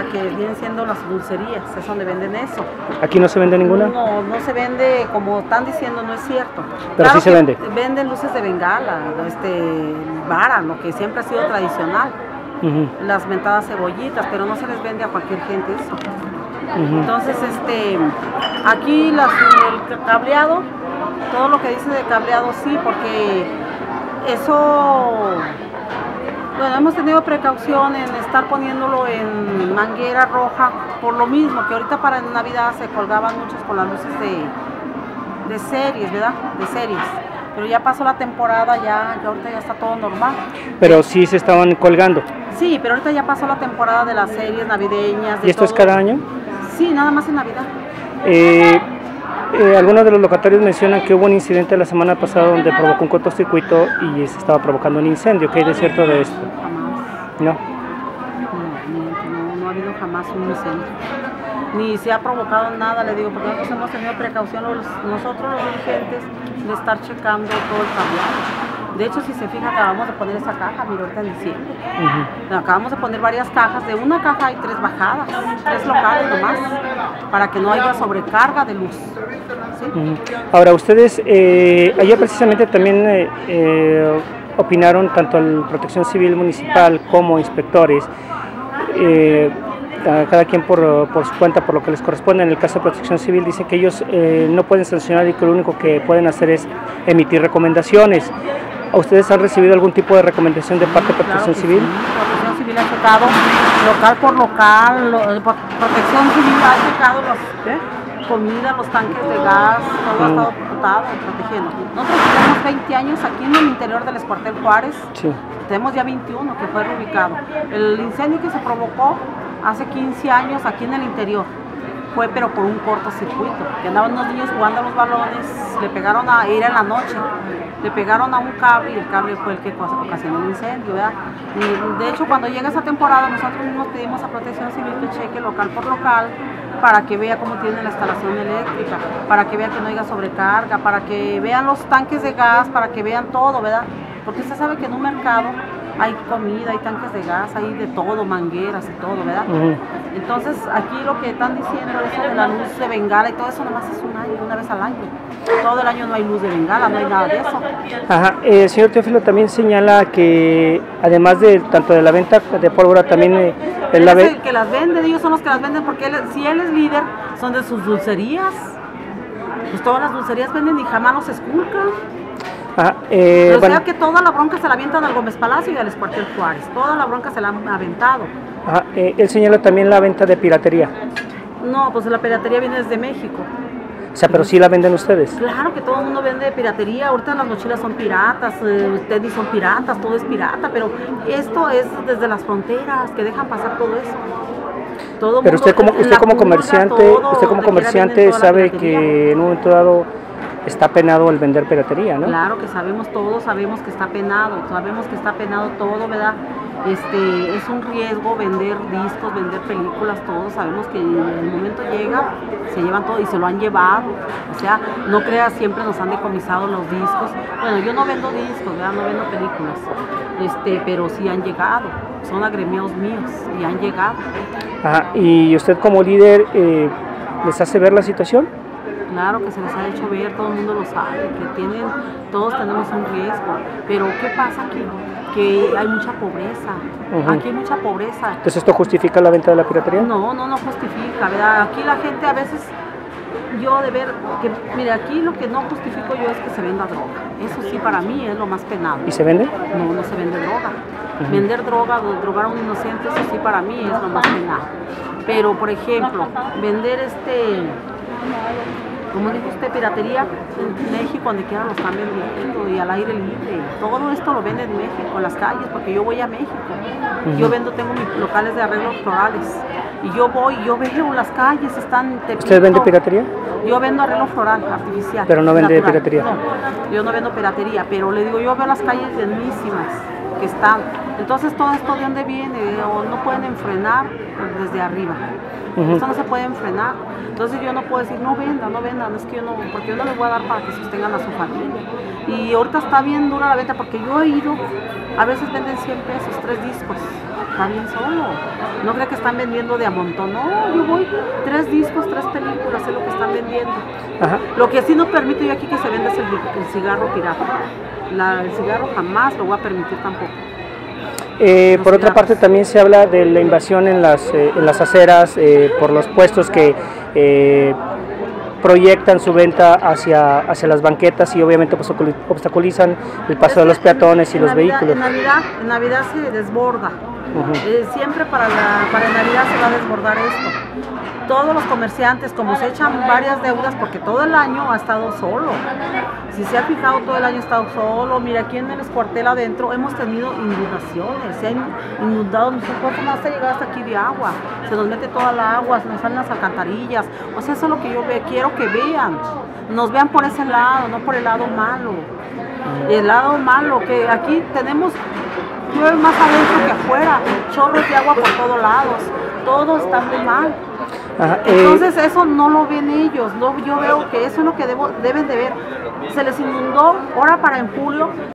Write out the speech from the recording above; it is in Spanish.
que vienen siendo las dulcerías, es donde venden eso. ¿Aquí no se vende ninguna? No, no se vende, como están diciendo, no es cierto. Pero claro sí se vende. Venden luces de bengala, vara, lo que siempre ha sido tradicional. Las mentadas cebollitas, pero no se les vende a cualquier gente eso. Entonces, aquí el cableado, todo lo que dice de cableado sí, porque eso, bueno, hemos tenido precaución en estar poniéndolo en manguera roja, por lo mismo que ahorita para Navidad se colgaban muchos con las luces de series, ¿verdad? De series. Pero ya pasó la temporada, ya ahorita ya está todo normal. Pero sí se estaban colgando. Sí, pero ahorita ya pasó la temporada de las series navideñas. ¿Y esto es cada año? Sí, nada más en Navidad. Algunos de los locatarios mencionan que hubo un incidente la semana pasada donde provocó un cortocircuito y se estaba provocando un incendio. ¿Qué hay de cierto de esto? Jamás. ¿No? No ha habido jamás un incendio. Ni se ha provocado nada, le digo, porque nosotros hemos tenido precaución, nosotros los dirigentes, de estar checando todo el cableado. De hecho, si se fija, acabamos de poner esa caja, mira, ahorita en diciembre. Acabamos de poner varias cajas, de una caja hay 3 bajadas, 3 locales nomás, para que no haya sobrecarga de luz. ¿Sí? Ahora, ustedes, ayer precisamente también opinaron tanto la Protección Civil Municipal como inspectores, cada quien por su cuenta, por lo que les corresponde. En el caso de Protección Civil dicen que ellos no pueden sancionar y que lo único que pueden hacer es emitir recomendaciones. ¿A ustedes han recibido algún tipo de recomendación de parte de Protección Civil? Sí. Protección Civil ha checado local por local, Protección Civil ha checado las comidas, los tanques de gas, todo ha estado computado y protegiendo. Nosotros tenemos 20 años aquí en el interior del Escuartel Juárez, tenemos ya 21 que fue reubicado. El incendio que se provocó hace 15 años aquí en el interior fue pero por un cortocircuito, que andaban unos niños jugando a los balones, le pegaron era en la noche, le pegaron a un cable y el cable fue el que ocasionó el incendio, ¿verdad? Y de hecho, cuando llega esa temporada, nosotros mismos pedimos a Protección Civil que cheque local por local para que vea cómo tiene la instalación eléctrica, para que vean que no haya sobrecarga, para que vean los tanques de gas, para que vean todo, ¿verdad? Porque usted sabe que en un mercado hay comida, hay tanques de gas, hay de todo, mangueras y todo, ¿verdad? Entonces, aquí lo que están diciendo, eso de la luz de bengala y todo eso, nomás es un año, una vez al año. Todo el año no hay luz de bengala, no hay nada de eso. Ajá, el señor Teófilo también señala que, además de tanto de la venta de pólvora, también él es el que las vende, ellos son los que las venden, porque si él es líder, son de sus dulcerías. Pues todas las dulcerías venden y jamás los esculcan. O sea que toda la bronca se la avientan al Gómez Palacio y al Escuartel Juárez, toda la bronca se la han aventado. Él señala también la venta de piratería. No, pues la piratería viene desde México. O sea, pero sí la venden ustedes. Claro que todo el mundo vende piratería, ahorita las mochilas son piratas, tenis son piratas, todo es pirata, pero esto es desde las fronteras, que dejan pasar todo eso. Todo pero mundo, usted como comerciante sabe que en un momento dado está penado el vender piratería, ¿no? Claro que sabemos todos, sabemos que está penado todo, ¿verdad? Es un riesgo vender discos, vender películas, todos sabemos que en el momento llega, se llevan todo y se lo han llevado. O sea, no creas, siempre nos han decomisado los discos. Bueno, yo no vendo discos, ¿verdad? No vendo películas, pero sí han llegado, son agremiados míos y han llegado. ¿Y usted como líder les hace ver la situación? Claro que se les ha hecho ver, todo el mundo lo sabe, que todos tenemos un riesgo, pero ¿qué pasa aquí? Que hay mucha pobreza, aquí hay mucha pobreza. ¿Entonces esto justifica la venta de la piratería? No justifica, ¿verdad? Aquí la gente a veces, mire, aquí lo que no justifico yo es que se venda droga, eso sí para mí es lo más penado. ¿Y se vende? No se vende droga. Vender droga, drogar a un inocente, eso sí para mí es lo más penado. Pero, por ejemplo, vender como dijo usted, piratería, en México, donde quiera lo están vendiendo y al aire libre. Todo esto lo venden en México, en las calles, porque yo voy a México. Yo tengo mis locales de arreglos florales. Y yo veo las calles, están... ¿Usted vende piratería? Yo vendo arreglo floral, artificial. ¿Pero no vende piratería? No, yo no vendo piratería, pero le digo, yo veo las calles llenísimas que están. Entonces, todo esto de dónde viene, o no pueden enfrenar desde arriba. Esto no se puede frenar. Entonces yo no puedo decir, no vendan, es que porque yo no les voy a dar para que sostengan a su familia. Y ahorita está bien dura la venta porque yo he ido, a veces venden 100 pesos, 3 discos. está bien solo. No creo que están vendiendo de a montón. No, yo voy 3 discos, 3 películas, es lo que están vendiendo. Ajá. Lo que sí no permito yo aquí que se venda es el cigarro pirata. El cigarro jamás lo voy a permitir tampoco. Por otra parte, también se habla de la invasión en las aceras por los puestos que proyectan su venta hacia las banquetas y obviamente pues, obstaculizan el paso de los peatones y los vehículos. En Navidad se desborda. Siempre para Navidad se va a desbordar esto. Todos los comerciantes, como se echan varias deudas, porque todo el año ha estado solo. Si se ha fijado, todo el año ha estado solo. Mira, aquí en el Escuartel adentro hemos tenido inundaciones. Se han inundado, no sé cuánto más ha llegado hasta aquí de agua. Se nos mete toda la agua, se nos salen las alcantarillas. O sea, eso es lo que yo quiero que vean. Nos vean por ese lado, no por el lado malo. El lado malo, que aquí tenemos, llueve más adentro que afuera. Chorros de agua por todos lados. Todo está muy mal. Ajá, Entonces eso no lo ven ellos, yo veo que eso es lo que deben de ver. Se les inundó ahora para en julio.